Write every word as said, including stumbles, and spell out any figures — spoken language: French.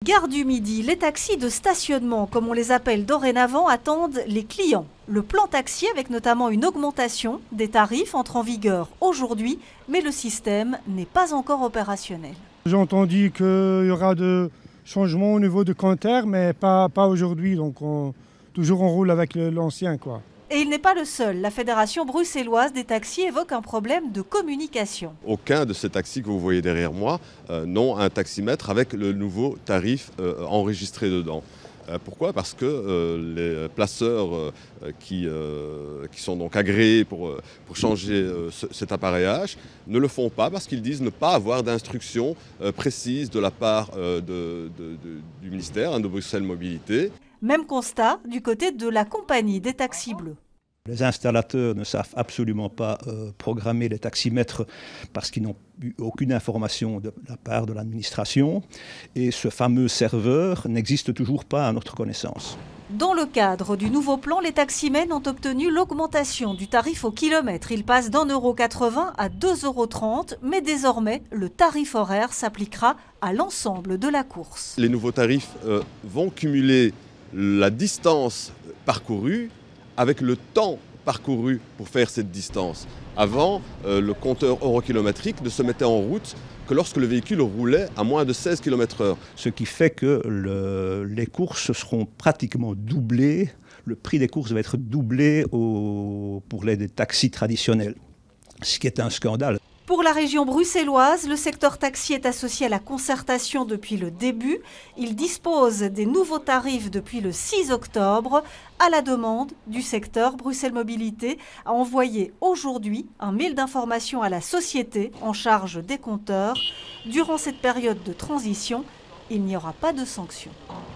Gare du Midi, les taxis de stationnement, comme on les appelle dorénavant, attendent les clients. Le plan taxi, avec notamment une augmentation des tarifs, entre en vigueur aujourd'hui, mais le système n'est pas encore opérationnel. J'ai entendu qu'il y aura des changements au niveau de compteur, mais pas, pas aujourd'hui, donc on, toujours on roule avec l'ancien, quoi. Et il n'est pas le seul. La Fédération bruxelloise des taxis évoque un problème de communication. Aucun de ces taxis que vous voyez derrière moi euh, n'ont un taximètre avec le nouveau tarif euh, enregistré dedans. Euh, pourquoi ? Parce que euh, les placeurs euh, qui, euh, qui sont donc agréés pour, pour changer euh, ce, cet appareillage ne le font pas parce qu'ils disent ne pas avoir d'instructions euh, précises de la part euh, de, de, de, du ministère hein, de Bruxelles Mobilité. Même constat du côté de la compagnie des taxis bleus. Les installateurs ne savent absolument pas euh, programmer les taximètres parce qu'ils n'ont eu aucune information de la part de l'administration et ce fameux serveur n'existe toujours pas à notre connaissance. Dans le cadre du nouveau plan, les taximens ont obtenu l'augmentation du tarif au kilomètre. Il passe d'un euro quatre-vingts à deux euros trente, mais désormais, le tarif horaire s'appliquera à l'ensemble de la course. Les nouveaux tarifs euh, vont cumuler la distance parcourue avec le temps parcouru pour faire cette distance. Avant, euh, le compteur eurokilométrique ne se mettait en route que lorsque le véhicule roulait à moins de seize kilomètres heure. Ce qui fait que le, les courses seront pratiquement doublées, le prix des courses va être doublé au, pour les taxis traditionnels, ce qui est un scandale. Pour la région bruxelloise, le secteur taxi est associé à la concertation depuis le début. Il dispose des nouveaux tarifs depuis le six octobre. À la demande du secteur, Bruxelles Mobilité a envoyé aujourd'hui un mail d'information à la société en charge des compteurs. Durant cette période de transition, il n'y aura pas de sanctions.